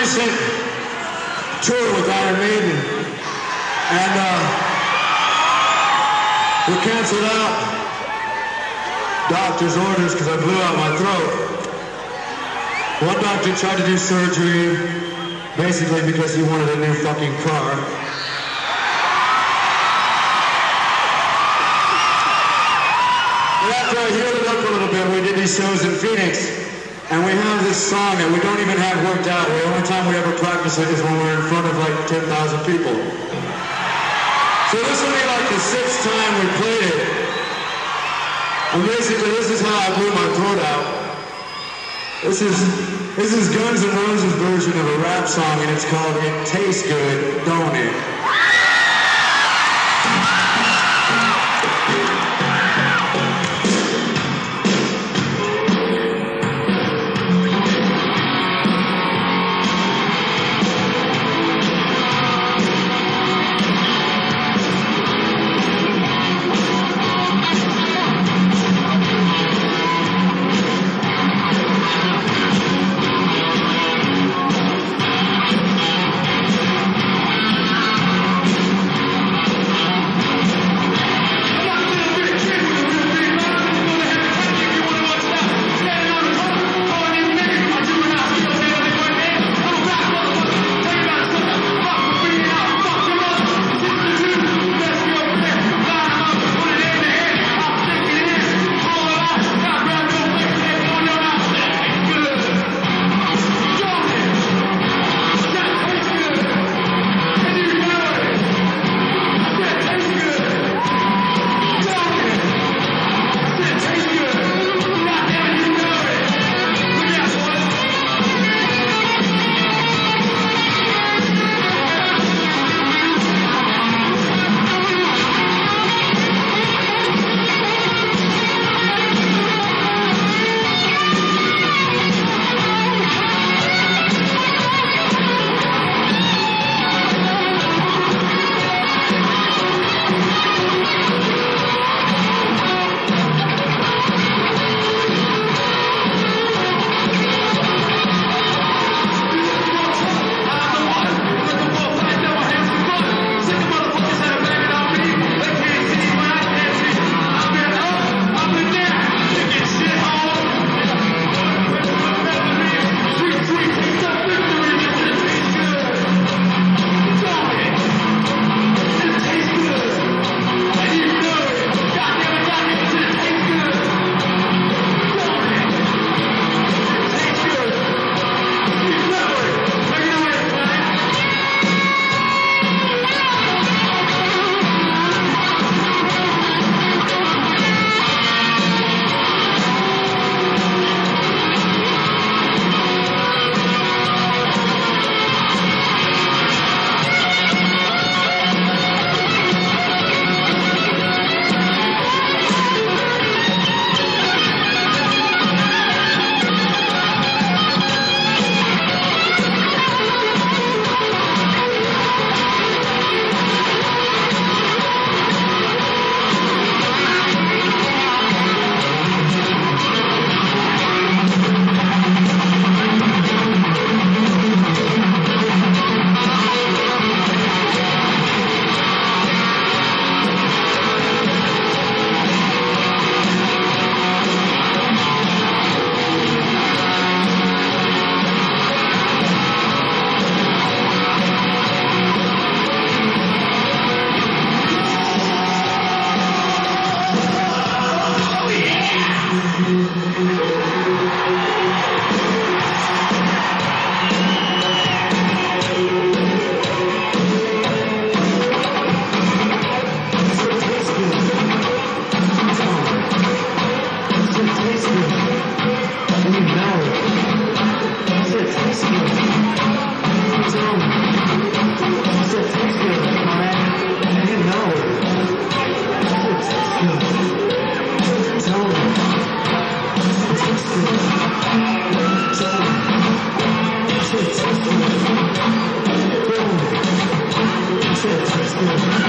recent tour with Iron Maiden, and we canceled out doctor's orders because I blew out my throat. One doctor tried to do surgery, basically because he wanted a new fucking car. But after I healed it up a little bit, we did these shows in Phoenix, and we have this song that we don't even have worked out. The only time we ever practice it is when we're in front of like 10,000 people. So this will be like the 6th time we played it. And basically this is how I blew my throat out. This is Guns N' Roses' version of a rap song, and it's called It Tastes Good, Don't It? Shit,